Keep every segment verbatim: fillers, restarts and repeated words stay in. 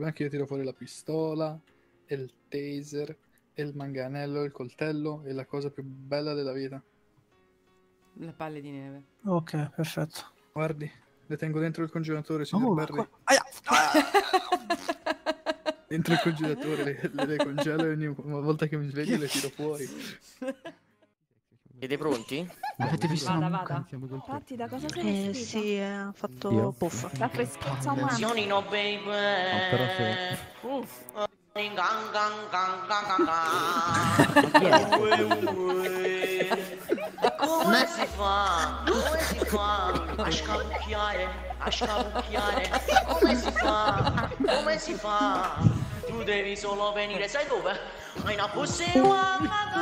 problema è che io tiro fuori la pistola, e il taser, e il manganello, e il coltello, è la cosa più bella della vita. Le palle di neve. Ok, perfetto. Guardi, le tengo dentro il congelatore, signor Oh, Barry. Aia. Dentro il congelatore, le, le, le congelo e ogni volta che mi sveglio le tiro fuori. Siete pronti? Avete visto Vada, la vada. mucca? Infatti, da cosa sei Eh vestito? sì, eh, ha fatto Io? puff. La freschezza umana. Azioni no baby. No, però se... Uff. Gang, gang, gang, gang, gang. Ue, ue. Come si fa? Come si fa? A scabucchiare, a scabucchiare. Come si fa? Come si fa? Tu devi solo venire, sai dove? Hai una bussilla.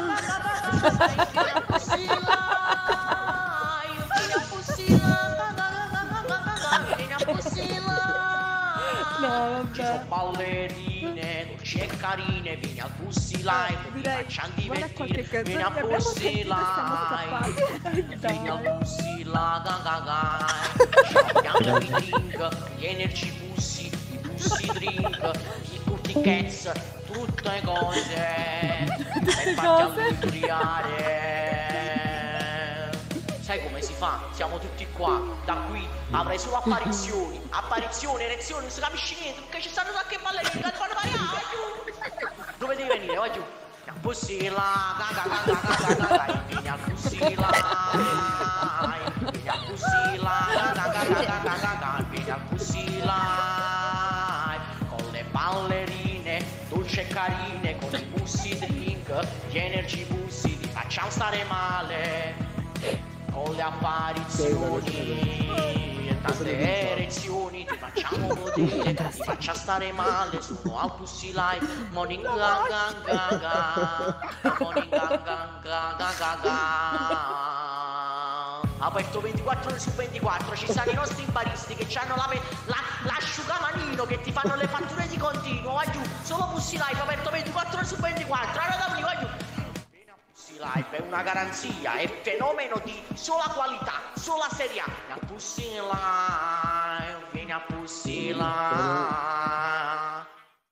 Una bussilla. Una bussilla. No, vabbè. Ci sono ballerine, dolci e carine, vieni al Pussy Live, ti Direi, facciamo guarda qualche divertire, vieni canzone al che abbiamo Pussy sentito e siamo Live, scappati. vieni al Pussy Live, ga ga ga. Abbiamo i drink, gli energy pussy, i pussy drink, i curti cats, tutte cose per farti all'intriare. Sai come si fa? Siamo tutti qua, da qui avrai solo apparizioni, apparizioni, erezioni, non si capisce niente, perché ci stanno anche ballerini che fanno variare, vai giù! Dove devi venire? Vai giù! Bussila, ga ga ga ga ga ga, vieni al Bussila, vieni al Bussila, ga ga ga ga ga ga ga, vieni al Bussila, con le ballerine, dolci e carine, con i bussi drink, gli energy bussi, ti facciamo stare male. Con le apparizioni e tante erezioni ti facciamo godere, ti faccia stare male, sono al Pussy Live, morning gang gang gang gang, morning gang gang gang gang gang. Aperto ventiquattro ore su ventiquattro, ci stanno i nostri baristi che hanno la, la, l'asciugamanino che ti fanno le fatture di continuo, vai giù, solo Pussy Live, aperto ventiquattro ore su ventiquattro, allora da vai giù. Live è una garanzia, è fenomeno di sola qualità, sola serie A. Vieni a Pussy Live, vieni a Pussy Live.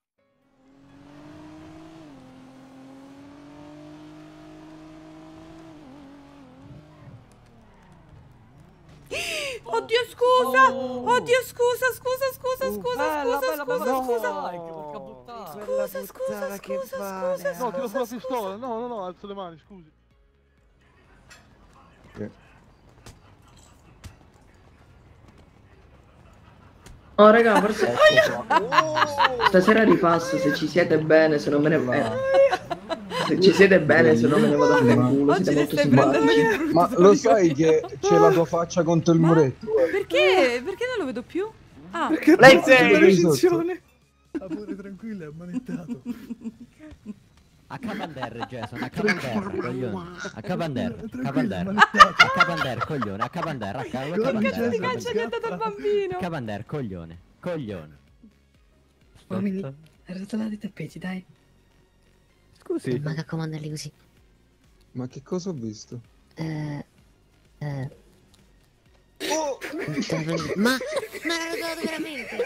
Oddio, scusa! Oddio, scusa, scusa, scusa, scusa, scusa, scusa, scusa. Scusa, scusa, scusa, scusa. No, tiro sulla pistola, no, no, no, alzo le mani, scusi. Oh raga, forse stasera ripasso, se ci siete bene, se non me ne vado. Se ci siete bene, se non me ne vado a fare culo, siete molto simpatici. Ma lo sai che c'è la tua faccia contro il muretto? Perché? Perché non lo vedo più? Ah, perché lei sei la recensione? Amore tranquillo, è ammanettato. A Capander, Jason, a Capander, coglione. A Capander, Capander, a Capander, coglione, a Capander, a Capander. Che caccia gli ha dato il bambino? Capander, coglione, coglione. Uomini, arrotolate i tappeti, dai. Scusi. Ma che comandarli così? Ma che cosa ho visto? Eh... Eh... Oh! Ma... Ma l'ha rotolato veramente?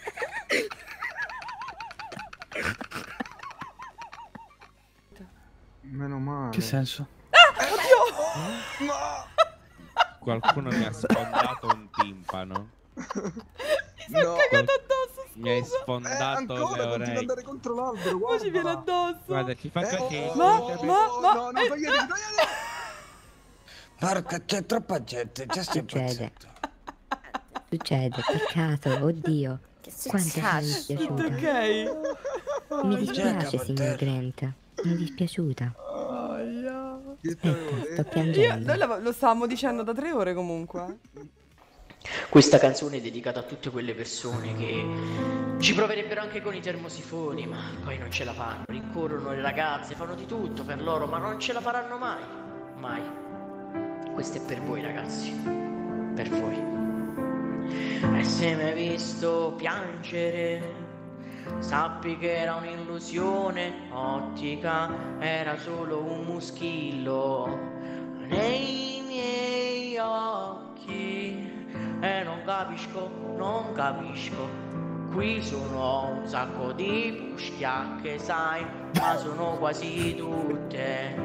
Meno male. Che senso? Ah! Oddio! No! Qualcuno mi ha sfondato un timpano. Mi sono No. cagato addosso, scusa. Mi hai Eh, sfondato ancora, le continua ad orecchie. andare contro l'albero, Poi ci viene guarda. addosso. Guarda, ci fa Eh, così. oh, Ma- oh, ma- oh, ma- no, no, eh. toglietevi, toglietevi. Porca, c'è troppa gente, già stai Succede. impazzendo. Succede, peccato, oddio. Che Quanto mi è Tutto dispiaciuta. ok. Mi Già, dispiace, capo signor terra. Grant. Mi è dispiaciuta. Che Ecco, t'avevo sto detto? Io, piangendo. noi lo, lo stavamo dicendo da tre ore comunque. Questa canzone è dedicata a tutte quelle persone che ci proverebbero anche con i termosifoni, ma poi non ce la fanno. Rincorrono le ragazze, fanno di tutto per loro, ma non ce la faranno mai. Mai. Questo è per voi, ragazzi. Per voi. E se mi hai visto piangere, sappi che era un'illusione ottica, era solo un muschillo nei miei occhi. E non capisco, non capisco Qui sono un sacco di puschiacche, sai, ma sono quasi tutte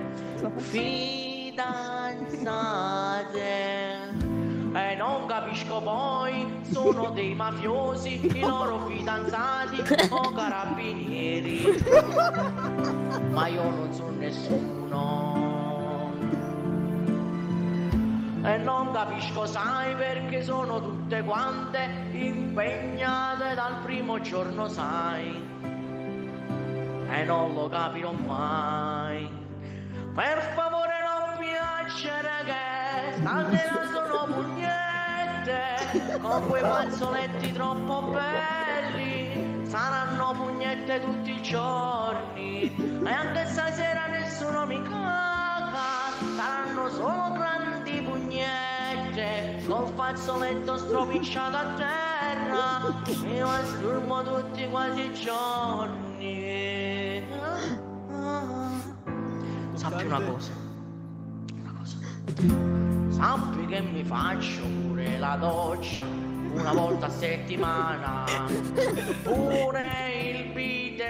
fidanzate. E non capisco poi, sono dei mafiosi, i loro fidanzati o carabinieri. Ma io non sono nessuno. E non capisco, sai, perché sono tutte quante impegnate dal primo giorno, sai. E non lo capirò mai. Per favore non piacere che stasera sono pugnette, con quei fazzoletti troppo belli. Saranno pugnette tutti i giorni, e anche stasera nessuno mi caga. Saranno solo grandi pugnette, col fazzoletto stropicciato a terra. Mi masturbo tutti quasi i giorni. Sappi una cosa, una cosa. Sappi che mi faccio pure la doccia una volta a settimana, pure il bidet.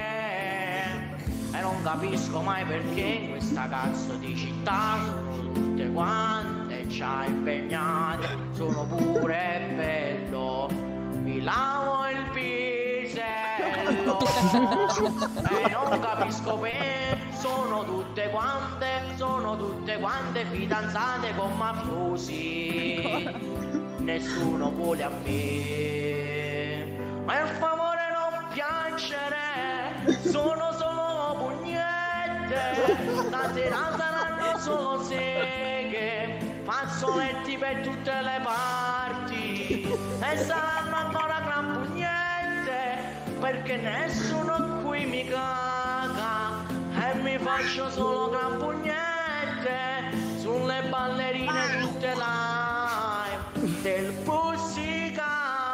E non capisco mai perché in questa cazzo di città sono tutte quante già impegnate. Sono pure bello, mi lavo il pisello. E non capisco perché sono tutte quante, sono tutte quante fidanzate con mafiosi. Nessuno vuole a me. Per favore non piangere, sono solo pugnette. Stasera saranno solo seghe, fazzoletti per tutte le parti. E saranno ancora gran pugnette, perché nessuno qui mi caga. E mi faccio solo gran pugnette sulle ballerine tutte live del Pussycat.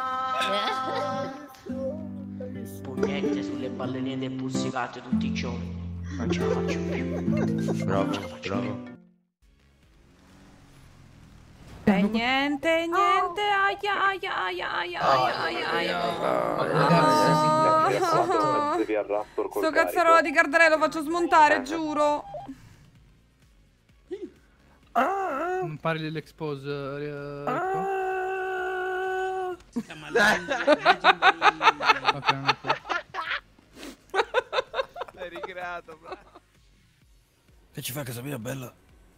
Pugnette sulle ballerine del Pussycat tutti i giorni. Non ce la faccio più. Bravo, bravo. E niente, niente, aia, aia, aia, aia, aia, aia, aia. Sto cazzarola di Cardarello lo faccio smontare, giuro. Non parli dell'expose, ecco. Ok, non è più. L'hai ricreato, bravo. Che ci fa a casa mia, bella?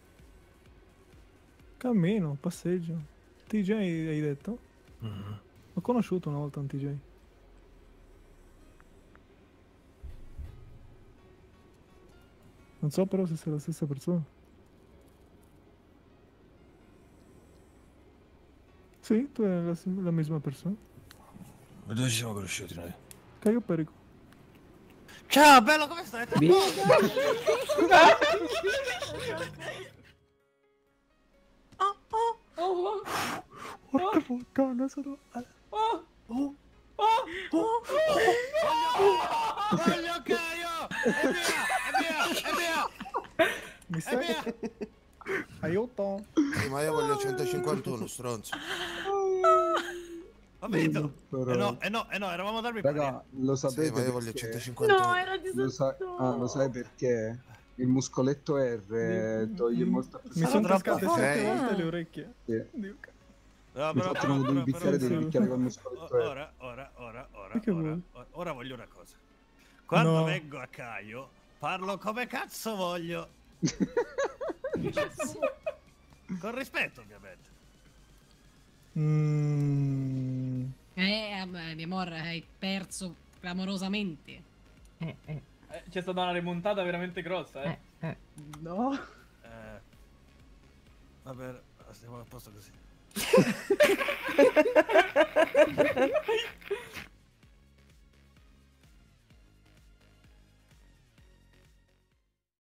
Cammino, passeggio. T J hai detto? Mm-hmm. Ho conosciuto una volta un T J. Non so però se sei la stessa persona. Sì, tu sei la, la misma persona. Ma dove ci siamo conosciuti noi? Caio Perico. Ciao, bello, come stai? Porca puttana, sono... Oh, oh, oh, oh, voglio Caio! È mia, è mia, è mia! Mi sai? Aiuto! Sì, ma io voglio centocinquantuno, stronzo. Ho vinto! Eh no, eh no, eh no, eravamo a darmi Raga, lo sapete? Sì, ma io voglio perché- centocinquantuno. No, era Lo sai, ah, lo sai perché? Il muscoletto R toglie molta Mi sono troppo cascate sette volte le orecchie. Sì. Dio ca- No, Mi faccio un bicchiere, devi picchiare col muscoletto R. Ora, ora, ora, ora, E che ora, vuoi? ora, ora voglio una cosa. Quando No. vengo a Caio, parlo come cazzo voglio. Con rispetto, ovviamente. Mm. Eh, vabbè, mia amor, hai perso clamorosamente. Eh, c'è stata una rimontata veramente grossa, eh. No. Eh, vabbè, stiamo a posto così.